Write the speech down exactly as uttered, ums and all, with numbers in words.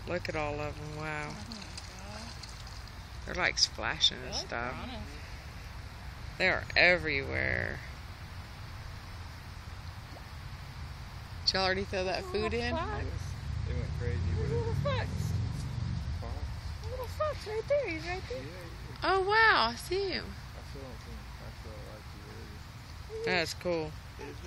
Look at all of them. Wow. They're like splashing and stuff. They're everywhere. Did y'all already throw that food in? They went crazy with it. Little fox. Fox? Little fox right there. He's right there. Yeah, yeah. Oh wow, I see him. I still don't see him. I still like the That's cool.